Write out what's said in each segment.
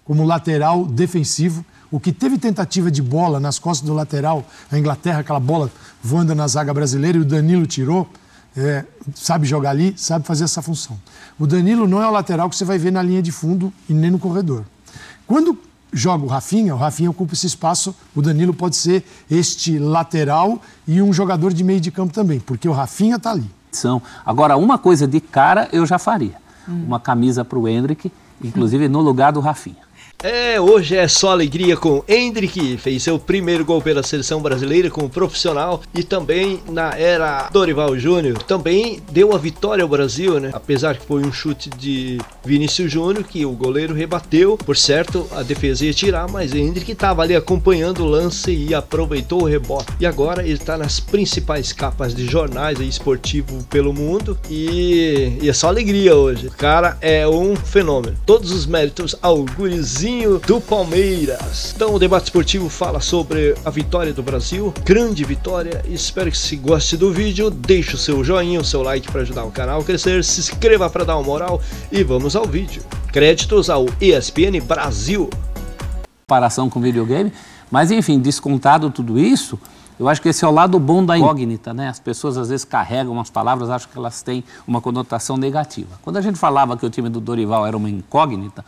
como lateral defensivo. O que teve tentativa de bola nas costas do lateral, a Inglaterra, aquela bola voando na zaga brasileira e o Danilo tirou, sabe jogar ali, sabe fazer essa função. O Danilo não é o lateral que você vai ver na linha de fundo e nem no corredor. Quando joga o Rafinha ocupa esse espaço, o Danilo pode ser este lateral e um jogador de meio de campo também, porque o Rafinha está ali. Agora, uma coisa de cara eu já faria. Uma camisa para o Endrick, inclusive no lugar do Rafinha. Hoje é só alegria com Endrick, fez seu primeiro gol pela seleção brasileira como profissional e também na era Dorival Júnior, também deu a vitória ao Brasil, né? Apesar que foi um chute de Vinícius Júnior que o goleiro rebateu, por certo a defesa ia tirar, mas Endrick estava ali acompanhando o lance e aproveitou o rebote. E agora ele está nas principais capas de jornais esportivos pelo mundo e é só alegria hoje. O cara é um fenômeno. Todos os méritos ao gurizinho do Palmeiras. Então o debate esportivo fala sobre a vitória do Brasil, grande vitória. Espero que se goste do vídeo, deixe o seu joinha, o seu like para ajudar o canal a crescer, se inscreva para dar uma moral e vamos ao vídeo. Créditos ao ESPN Brasil. Comparação com videogame, mas enfim, descontado tudo isso, eu acho que esse é o lado bom da incógnita, né? As pessoas às vezes carregam umas palavras, acham que elas têm uma conotação negativa. Quando a gente falava que o time do Dorival era uma incógnita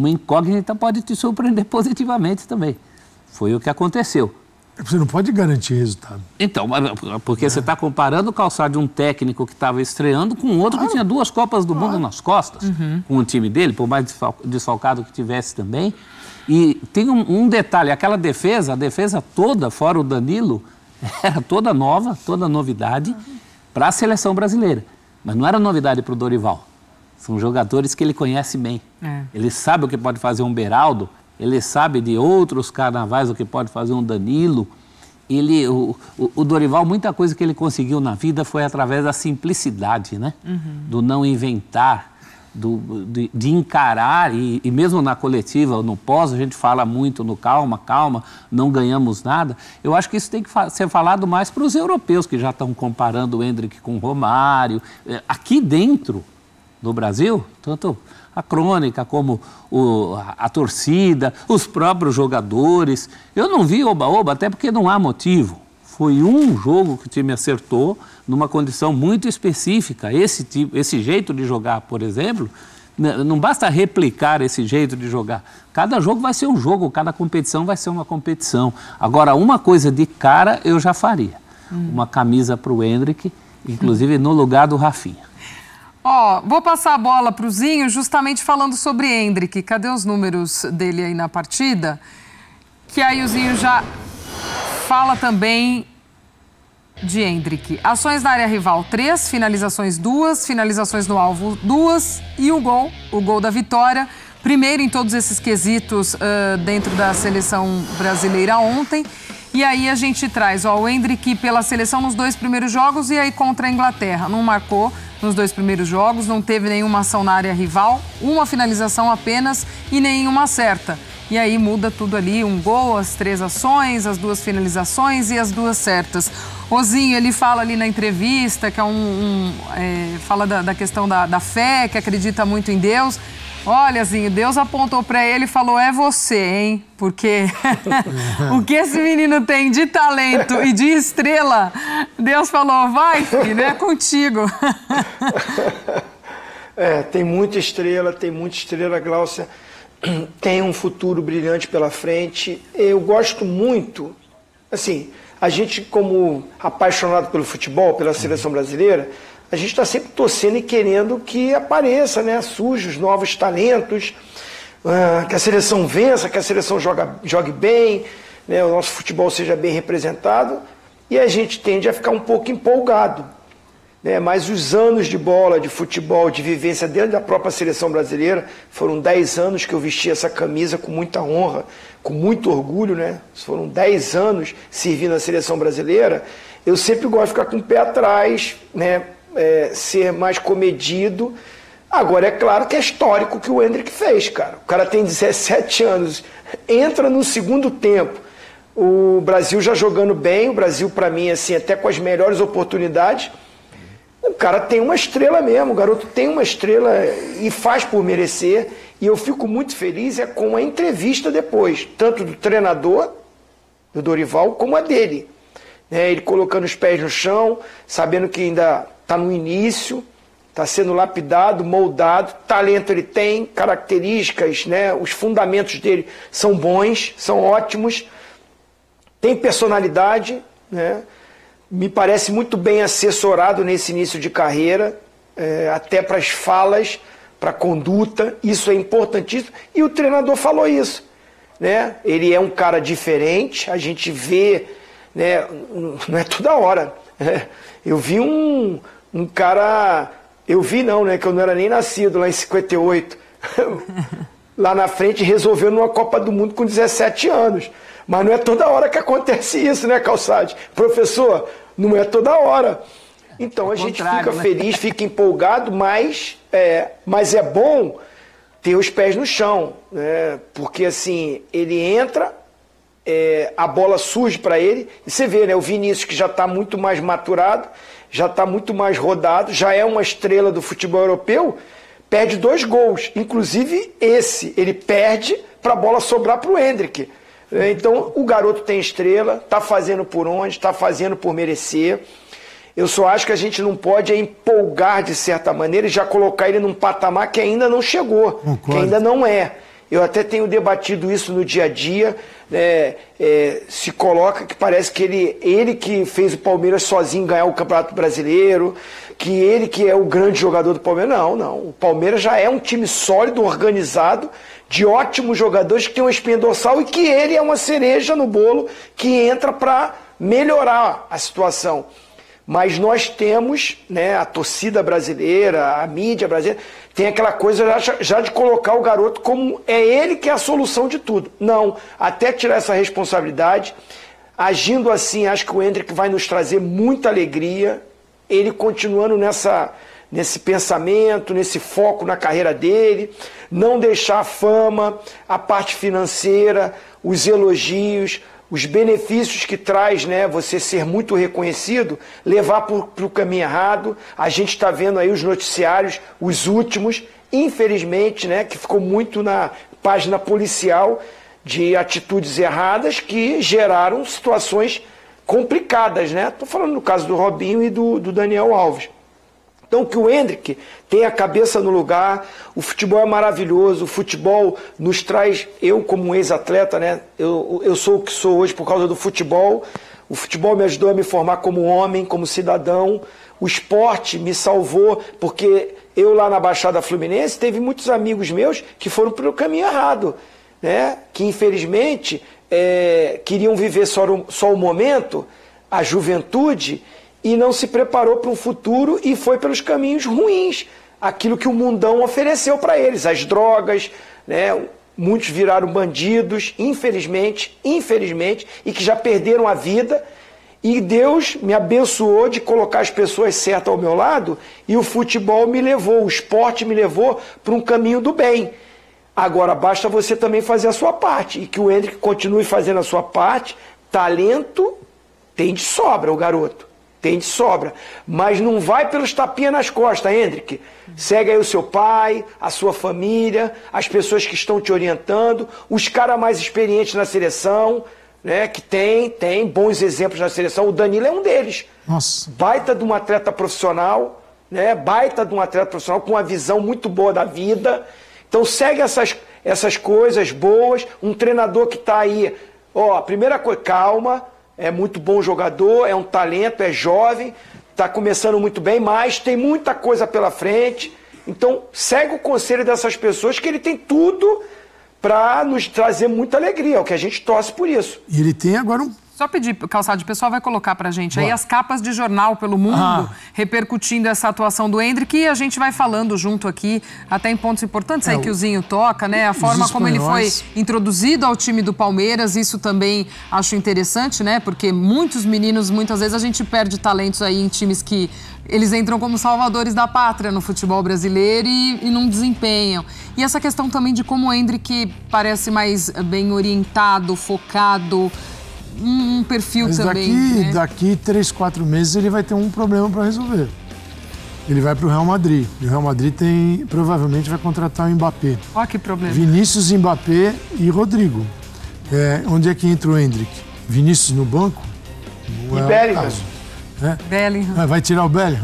pode te surpreender positivamente também. Foi o que aconteceu. Você não pode garantir resultado. Então, porque você está comparando o calçado de um técnico que estava estreando com outro que tinha 2 Copas do Mundo nas costas, com o time dele, por mais desfalcado que tivesse também. E tem um detalhe, aquela defesa, a defesa toda, fora o Danilo, era toda nova, toda novidade para a seleção brasileira. Mas não era novidade para o Dorival. São jogadores que ele conhece bem. Ele sabe o que pode fazer um Beraldo, ele sabe de outros carnavais o que pode fazer um Danilo. O Dorival, muita coisa que ele conseguiu na vida foi através da simplicidade, né? Do não inventar, de encarar, e mesmo na coletiva, no pós, a gente fala muito no calma, não ganhamos nada. Eu acho que isso tem que ser falado mais para os europeus, que já estão comparando o Endrick com o Romário. Aqui dentro do Brasil, tanto a crônica como a torcida, os próprios jogadores, eu não vi oba-oba, até porque não há motivo. Foi um jogo que o time acertou numa condição muito específica. Esse jeito de jogar, por exemplo, não basta replicar esse jeito de jogar. Cada jogo vai ser um jogo, cada competição vai ser uma competição. Agora, uma coisa de cara eu já faria. Uma camisa para o Endrick, inclusive no lugar do Rafinha. Vou passar a bola para o Zinho justamente falando sobre Endrick. Cadê os números dele aí na partida? Que aí o Zinho já fala também de Endrick. Ações na área rival 3, finalizações 2, finalizações no alvo 2 e o gol da vitória. Primeiro em todos esses quesitos dentro da seleção brasileira ontem. E aí a gente traz o Endrick pela seleção nos 2 primeiros jogos e aí contra a Inglaterra. Não marcou nos 2 primeiros jogos, não teve nenhuma ação na área rival, uma finalização apenas e nenhuma certa. E aí muda tudo ali, um gol, as 3 ações, as 2 finalizações e as 2 certas. Ozinho, ele fala ali na entrevista, que fala da questão da fé, que acredita muito em Deus. Olha, Zinho, Deus apontou para ele e falou, é você, hein? Porque o que esse menino tem de talento e de estrela, Deus falou, vai, filho, é contigo. Tem muita estrela, Gláucia. Tem um futuro brilhante pela frente. Eu gosto muito, assim, a gente como apaixonado pelo futebol, pela seleção brasileira, a gente está sempre torcendo e querendo que apareça, né? Surjam os novos talentos, que a seleção vença, que a seleção jogue bem, né? O nosso futebol seja bem representado, e a gente tende a ficar um pouco empolgado, né? Mas os anos de bola, de futebol, de vivência dentro da própria seleção brasileira, foram 10 anos que eu vesti essa camisa com muita honra, com muito orgulho, né? Foram 10 anos servindo a seleção brasileira. Eu sempre gosto de ficar com o pé atrás, né? Ser mais comedido. Agora, é claro que é histórico o que o Endrick fez, cara. O cara tem 17 anos, entra no segundo tempo, o Brasil já jogando bem, o Brasil, para mim, assim, até com as melhores oportunidades. O cara tem uma estrela mesmo, o garoto tem uma estrela e faz por merecer. E eu fico muito feliz com a entrevista depois, tanto do treinador, do Dorival, como a dele. Ele colocando os pés no chão, sabendo que ainda está no início, está sendo lapidado, moldado, talento ele tem, características, os fundamentos dele são bons, são ótimos, tem personalidade, me parece muito bem assessorado nesse início de carreira, até para as falas, para a conduta, isso é importantíssimo, e o treinador falou isso, ele é um cara diferente, a gente vê, não é toda hora, eu vi um cara, eu vi não, que eu não era nem nascido lá em 58, lá na frente resolveu numa Copa do Mundo com 17 anos, mas não é toda hora que acontece isso, Calçade? Professor, não é toda hora. Então a gente fica feliz, fica empolgado, mas é bom ter os pés no chão, porque assim, ele entra, a bola surge para ele, e você vê, o Vinícius que já está muito mais maturado, já está muito mais rodado, já é uma estrela do futebol europeu, perde 2 gols, inclusive ele perde para a bola sobrar para o Endrick. Então o garoto tem estrela, está fazendo por onde, está fazendo por merecer. Eu só acho que a gente não pode empolgar de certa maneira e já colocar ele num patamar que ainda não chegou, que ainda não é. Eu até tenho debatido isso no dia a dia, se coloca que parece que ele que fez o Palmeiras sozinho ganhar o Campeonato Brasileiro, que ele que é o grande jogador do Palmeiras. Não. O Palmeiras já é um time sólido, organizado, de ótimos jogadores que tem uma espinha dorsal e que ele é uma cereja no bolo que entra para melhorar a situação. Mas nós temos, a torcida brasileira, a mídia brasileira, tem aquela coisa já de colocar o garoto como é ele que é a solução de tudo. Não, até tirar essa responsabilidade, agindo assim, acho que o Endrick vai nos trazer muita alegria, ele continuando nesse pensamento, nesse foco na carreira dele, não deixar a fama, a parte financeira, os elogios, os benefícios que traz, você ser muito reconhecido, levar para o caminho errado. A gente está vendo aí os noticiários, os últimos, infelizmente, que ficou muito na página policial, de atitudes erradas que geraram situações complicadas, Estou falando no caso do Robinho e do Daniel Alves. Então, que o Endrick tem a cabeça no lugar, o futebol é maravilhoso, o futebol nos traz, eu como ex-atleta, eu sou o que sou hoje por causa do futebol, o futebol me ajudou a me formar como homem, como cidadão, o esporte me salvou, porque eu lá na Baixada Fluminense teve muitos amigos meus que foram pelo caminho errado, que infelizmente queriam viver só o momento, a juventude, e não se preparou para um futuro e foi pelos caminhos ruins, aquilo que o mundão ofereceu para eles, as drogas, muitos viraram bandidos, infelizmente, e que já perderam a vida, e Deus me abençoou de colocar as pessoas certas ao meu lado, e o futebol me levou, o esporte me levou para um caminho do bem. Agora basta você também fazer a sua parte, e que o Endrick continue fazendo a sua parte. Talento tem de sobra o garoto. Tem de sobra, mas não vai pelos tapinhas nas costas, Endrick. Segue aí o seu pai, a sua família, as pessoas que estão te orientando, os caras mais experientes na seleção, que tem bons exemplos na seleção. O Danilo é um deles. Nossa. Baita de um atleta profissional, baita de um atleta profissional com uma visão muito boa da vida. Então segue essas coisas boas, um treinador que está aí, a primeira coisa, calma, é muito bom jogador, é um talento, é jovem, está começando muito bem, mas tem muita coisa pela frente. Então, segue o conselho dessas pessoas que ele tem tudo para nos trazer muita alegria, é o que a gente torce por isso. E ele tem agora um... Só pedir, Calçado, o pessoal vai colocar pra gente aí as capas de jornal pelo mundo, repercutindo essa atuação do Endrick, e a gente vai falando junto aqui, até em pontos importantes aí que o Zinho toca, A forma como ele foi introduzido ao time do Palmeiras, isso também acho interessante, Porque muitos meninos, muitas vezes a gente perde talentos aí em times que eles entram como salvadores da pátria no futebol brasileiro e não desempenham. E essa questão também de como o Endrick parece mais bem orientado, focado, um perfil mas também. Daqui 3, 4 meses ele vai ter um problema para resolver. Ele vai para o Real Madrid. E o Real Madrid provavelmente vai contratar o Mbappé. Olha que problema. Vinícius, Mbappé e Rodrigo. Onde é que entra o Endrick? Vinícius no banco? Não E é o Bellingham. caso. Bellingham. Vai tirar o Bellingham?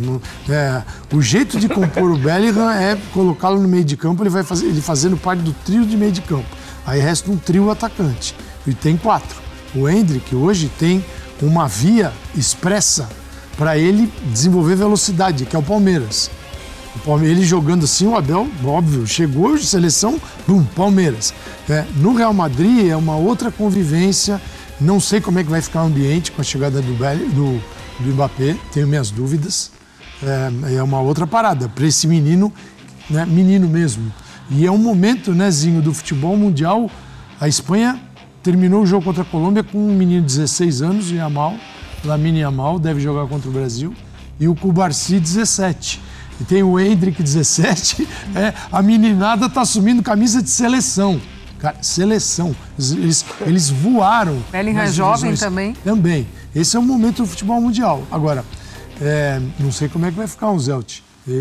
O jeito de compor o Bellingham é colocá-lo no meio de campo, ele fazendo parte do trio de meio de campo. Aí resta um trio atacante. E tem 4. O Endrick hoje tem uma via expressa para ele desenvolver velocidade, que é o Palmeiras. Ele jogando assim, o Abel, óbvio, chegou de seleção, Palmeiras. No Real Madrid é uma outra convivência, não sei como é que vai ficar o ambiente com a chegada do Mbappé, tenho minhas dúvidas. É uma outra parada para esse menino, né, menino mesmo. E é um momento, né, Zinho, do futebol mundial. A Espanha terminou o jogo contra a Colômbia com um menino de 16 anos, Lamine Yamal, deve jogar contra o Brasil, e o Cubarsí, 17. E tem o Endrick, 17. A meninada está assumindo camisa de seleção. Cara, seleção. Eles voaram. Bellingham é jovem também. Também. Esse é o momento do futebol mundial. Agora, não sei como é que vai ficar o Zelt.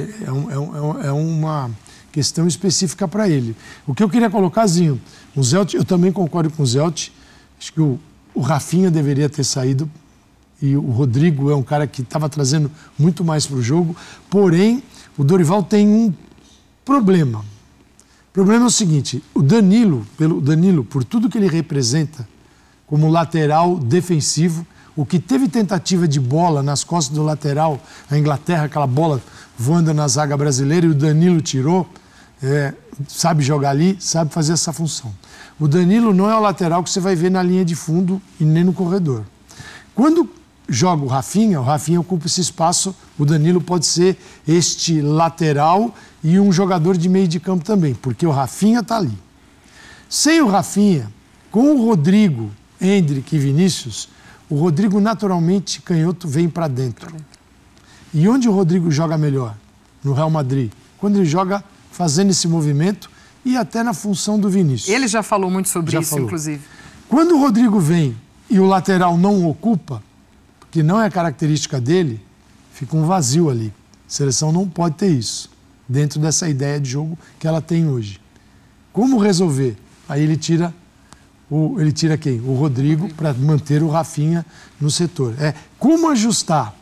É uma questão específica para ele. O que eu queria colocar, Zinho, o Zelt, eu também concordo com o Zelt. Acho que o Rafinha deveria ter saído. E o Rodrigo é um cara que estava trazendo muito mais para o jogo. Porém, o Dorival tem um problema. O problema é o seguinte, o Danilo, por tudo que ele representa como lateral defensivo, o que teve tentativa de bola nas costas do lateral, a Inglaterra, aquela bola voando na zaga brasileira e o Danilo tirou, sabe jogar ali, sabe fazer essa função. O Danilo não é o lateral que você vai ver na linha de fundo e nem no corredor. Quando joga o Rafinha ocupa esse espaço, o Danilo pode ser este lateral e um jogador de meio de campo também, porque o Rafinha está ali. Sem o Rafinha, com o Rodrigo, Endrick e Vinícius, o Rodrigo naturalmente canhoto vem para dentro. E onde o Rodrigo joga melhor? No Real Madrid. Quando ele joga fazendo esse movimento e até na função do Vinícius. Ele já falou muito sobre isso, inclusive. Quando o Rodrigo vem e o lateral não ocupa, que não é característica dele, fica um vazio ali. A seleção não pode ter isso, dentro dessa ideia de jogo que ela tem hoje. Como resolver? Aí ele tira quem? O Rodrigo, para manter o Rafinha no setor. Como ajustar?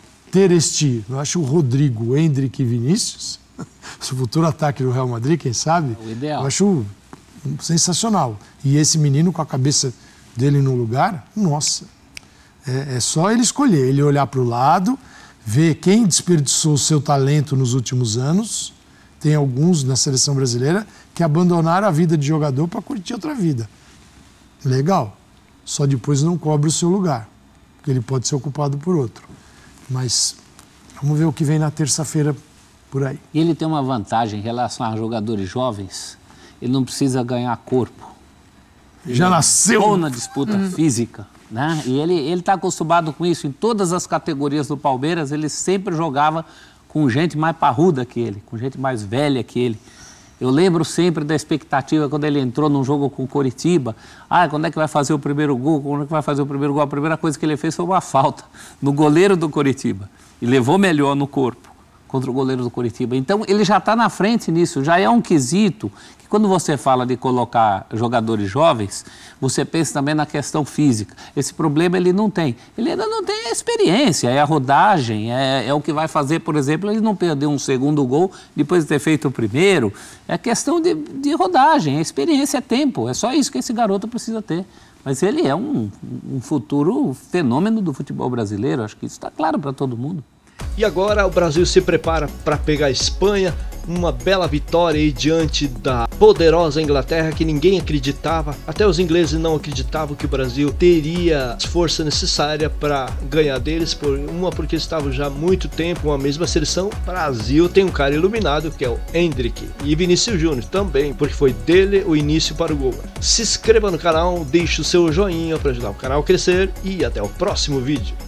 Eu acho o Rodrigo, o Endrick e Vinícius, o futuro ataque do Real Madrid, quem sabe? O ideal. Eu acho sensacional. E esse menino com a cabeça dele no lugar, nossa... É só ele escolher, ele olhar para o lado, ver quem desperdiçou o seu talento nos últimos anos. Tem alguns na seleção brasileira que abandonaram a vida de jogador para curtir outra vida. Legal. Só depois não cobre o seu lugar, porque ele pode ser ocupado por outro. Mas vamos ver o que vem na terça-feira por aí. E ele tem uma vantagem em relação a jogadores jovens, ele não precisa ganhar corpo. Ele já nasceu ou na disputa física. Né? E ele está acostumado com isso. Em todas as categorias do Palmeiras, ele sempre jogava com gente mais parruda que ele, com gente mais velha que ele. Eu lembro sempre da expectativa quando ele entrou num jogo com o Coritiba. Quando é que vai fazer o primeiro gol? Quando é que vai fazer o primeiro gol? A primeira coisa que ele fez foi uma falta no goleiro do Coritiba. E levou melhor no corpo contra o goleiro do Coritiba. Então, ele já está na frente nisso. Já é um quesito que, quando você fala de colocar jogadores jovens, você pensa também na questão física. Esse problema ele não tem. Ele ainda não tem a experiência, é a rodagem, é o que vai fazer, por exemplo, ele não perder um segundo gol depois de ter feito o primeiro. É questão de rodagem, a experiência é tempo. É só isso que esse garoto precisa ter. Mas ele é um futuro fenômeno do futebol brasileiro. Acho que isso está claro para todo mundo. E agora o Brasil se prepara para pegar a Espanha, uma bela vitória aí diante da poderosa Inglaterra que ninguém acreditava, até os ingleses não acreditavam que o Brasil teria a força necessária para ganhar deles, porque estavam já há muito tempo com a mesma seleção. O Brasil tem um cara iluminado que é o Endrick e Vinícius Júnior também, porque foi dele o início para o gol. Se inscreva no canal, deixe o seu joinha para ajudar o canal a crescer e até o próximo vídeo.